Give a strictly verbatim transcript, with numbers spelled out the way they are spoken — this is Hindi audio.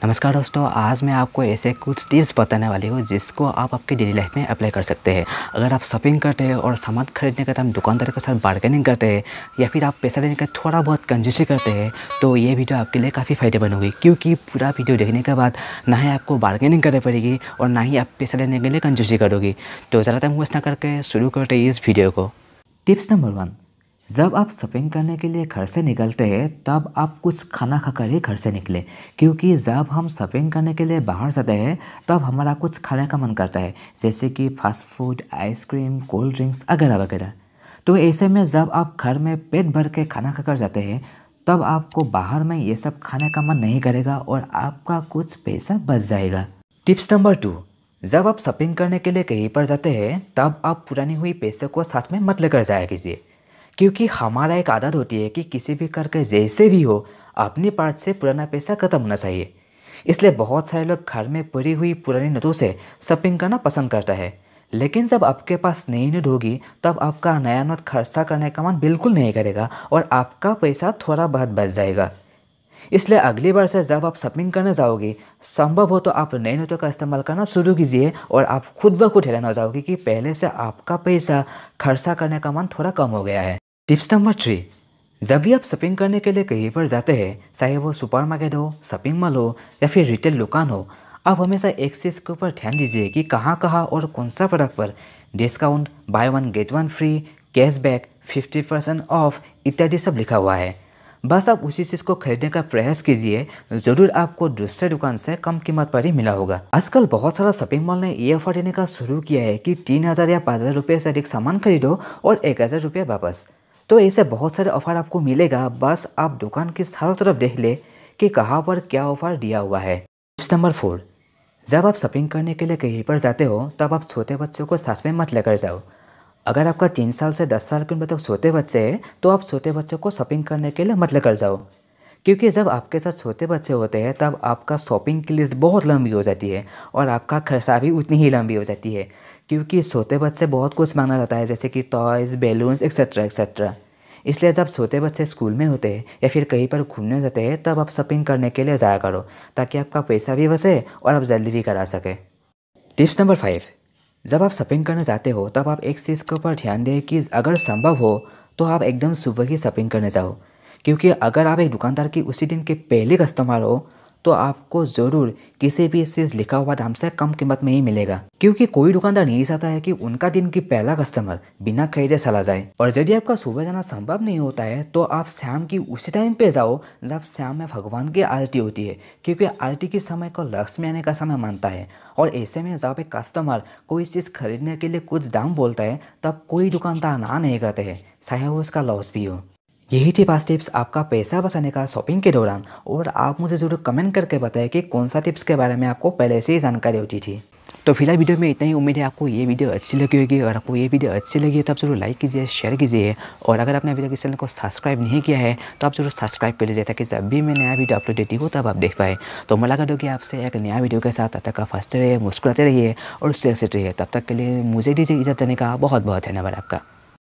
नमस्कार दोस्तों, आज मैं आपको ऐसे कुछ टिप्स बताने वाली हूँ जिसको आप आपकी डेली लाइफ में अप्लाई कर सकते हैं। अगर आप शॉपिंग करते हैं और सामान खरीदने के टाइम दुकानदार के साथ बार्गेनिंग करते हैं या फिर आप पैसा लेने का थोड़ा बहुत कंजूसी करते हैं तो ये वीडियो आपके लिए काफ़ी फ़ायदेमंद होगी, क्योंकि पूरा वीडियो देखने के बाद ना ही आपको बार्गेनिंग करनी पड़ेगी और ना ही आप पैसा लेने के लिए कंजूसी करोगी। तो ज़्यादा टाइम वेस्ट ना करके शुरू करते हैं इस वीडियो को। टिप्स नंबर वन, जब आप शॉपिंग करने के लिए घर से निकलते हैं तब आप कुछ खाना खाकर ही घर से निकले, क्योंकि जब हम शॉपिंग करने के लिए बाहर जाते हैं तब हमारा कुछ खाने का मन करता है, जैसे कि fast food, ice cream, cold drinks वगैरह वगैरह। तो ऐसे में जब आप घर में पेट भर के खाना खाकर जाते हैं तब आपको बाहर में ये सब खाने का मन नहीं करेगा और आपका कुछ पैसा बच जाएगा। टिप्स नंबर टू, जब आप शॉपिंग करने के लिए कहीं पर जाते हैं तब आप पुरानी हुई पैसे को साथ में मत लेकर जाया कीजिए, क्योंकि हमारा एक आदत होती है कि किसी भी करके जैसे भी हो अपनी पार्ट से पुराना पैसा खत्म होना चाहिए। इसलिए बहुत सारे लोग घर में पड़ी हुई पुरानी नोटों से शॉपिंग करना पसंद करता है, लेकिन जब आपके पास नई नोट होगी तब आपका नया नोट खर्चा करने का मन बिल्कुल नहीं करेगा और आपका पैसा थोड़ा बहुत बच जाएगा। इसलिए अगली बार से जब आप शॉपिंग करने जाओगे, संभव हो तो आप नए नोटों का इस्तेमाल करना शुरू कीजिए और आप खुद ब खुद हैरान हो जाओगे कि पहले से आपका पैसा खर्चा करने का मन थोड़ा कम हो गया है। टिप्स नंबर थ्री, जब भी आप शॉपिंग करने के लिए कहीं पर जाते हैं, चाहे वो सुपरमार्केट हो, शॉपिंग मॉल हो या फिर रिटेल दुकान हो, आप हमेशा एक चीज़ के ऊपर ध्यान दीजिए कि कहाँ कहाँ और कौन सा प्रोडक्ट पर discount, buy one get one free, cashback, fifty percent off इत्यादि सब लिखा हुआ है। बस आप उसी चीज़ को खरीदने का प्रयास कीजिए, ज़रूर आपको दूसरे दुकान से कम कीमत पर ही मिला होगा। आजकल बहुत सारा शॉपिंग मॉल ने ये ऑफर देने का शुरू किया है कि तीन हज़ार या पाँच हज़ार रुपये से अधिक सामान खरीदो और एक हज़ार रुपये वापस। तो ऐसे बहुत सारे ऑफ़र आपको मिलेगा, बस आप दुकान की चारों तरफ देख ले कि कहाँ पर क्या ऑफ़र दिया हुआ है। टिप्स नंबर फोर, जब आप शॉपिंग करने के लिए कहीं पर जाते हो तब आप छोटे बच्चों को साथ में मत लेकर जाओ। अगर आपका तीन साल से दस साल की उम्र तक छोटे बच्चे हैं तो आप छोटे बच्चों को शॉपिंग करने के लिए मत लेकर जाओ, क्योंकि जब आपके साथ छोटे बच्चे होते हैं तब आपका शॉपिंग की लिस्ट बहुत लंबी हो जाती है और आपका खर्चा भी उतनी ही लंबी हो जाती है, क्योंकि छोटे बच्चे बहुत कुछ मांगना रहता है, जैसे कि टॉयज़, बैलून्स एक्सेट्रा एक्सेट्रा। इसलिए जब छोटे बच्चे स्कूल में होते हैं या फिर कहीं पर घूमने जाते हैं तब आप शॉपिंग करने के लिए जाया करो, ताकि आपका पैसा भी बचे और आप जल्दी भी करा सके। टिप्स नंबर फाइव, जब आप शॉपिंग करने जाते हो तब आप एक चीज़ के ऊपर ध्यान दें कि अगर संभव हो तो आप एकदम सुबह ही शॉपिंग करने जाओ, क्योंकि अगर आप एक दुकानदार की उसी दिन के पहले कस्टमर हो तो आपको ज़रूर किसी भी चीज़ लिखा हुआ दाम से कम कीमत में ही मिलेगा, क्योंकि कोई दुकानदार नहीं चाहता है कि उनका दिन की पहला कस्टमर बिना खरीदे चला जाए। और यदि आपका सुबह जाना संभव नहीं होता है तो आप शाम की उसी टाइम पे जाओ जब शाम में भगवान की आरती होती है, क्योंकि आरती के समय को लक्ष्मी आने का समय मानता है। और ऐसे में जब एक कस्टमर कोई चीज़ खरीदने के लिए कुछ दाम बोलता है तब कोई दुकानदार ना नहीं कहते हैं, चाहे वो उसका लॉस भी हो। यही थी पांच टिप्स आपका पैसा बचाने का शॉपिंग के दौरान, और आप मुझे ज़रूर कमेंट करके बताएं कि कौन सा टिप्स के बारे में आपको पहले से ही जानकारी होती थी। तो फिलहाल वीडियो में इतना ही। उम्मीद है आपको ये वीडियो अच्छी लगी होगी। अगर आपको ये वीडियो अच्छी लगी है तो आप जरूर लाइक कीजिए, शेयर कीजिए, और अगर आपने अभी तक इस चैनल को सब्सक्राइब नहीं किया है तो आप जरूर सब्सक्राइब कर लीजिए, ताकि जब भी मैं नया वीडियो अपलोड देती हूँ तब आप देख पाए। तो मुलाकात होगी आपसे एक नया वीडियो के साथ। तब तक आप हंसते रहिए, मुस्कुराते रहिए और सुरक्षित रहिए। तब तक के लिए मुझे दीजिए इजाज़त देने का बहुत बहुत धन्यवाद आपका।